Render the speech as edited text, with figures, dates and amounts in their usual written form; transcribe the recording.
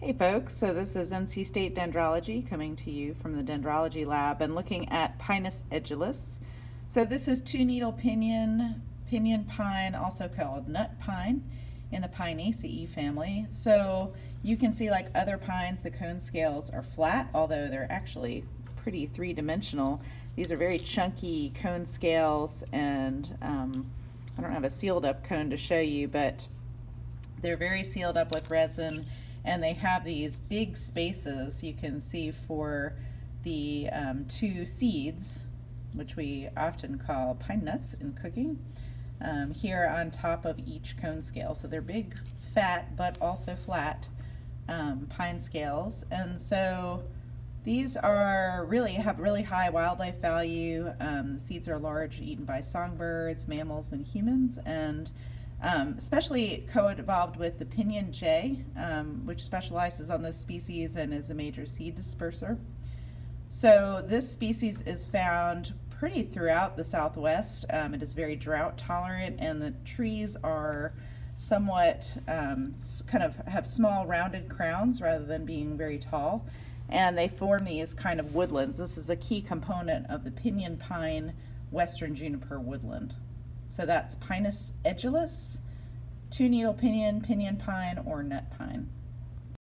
Hey folks, so this is NC State Dendrology coming to you from the Dendrology Lab and looking at Pinus edulis. So this is two-needle pinyon pine, also called nut pine, in the Pinaceae family. So you can see, like other pines, the cone scales are flat, although they're actually pretty three-dimensional. These are very chunky cone scales, and I don't have a sealed up cone to show you, but they're very sealed up with resin, and they have these big spaces you can see for the two seeds, which we often call pine nuts in cooking, here on top of each cone scale. So they're big, fat, but also flat pine scales. And so these are have really high wildlife value. The seeds are large, eaten by songbirds, mammals, and humans, and especially co-evolved with the pinyon jay, which specializes on this species and is a major seed disperser. So this species is found pretty throughout the Southwest. It is very drought tolerant, and the trees are somewhat kind of have small rounded crowns rather than being very tall, and they form these kind of woodlands. This is a key component of the pinyon pine western juniper woodland. So that's Pinus edulis, two-needle pinyon, pinyon pine, or nut pine.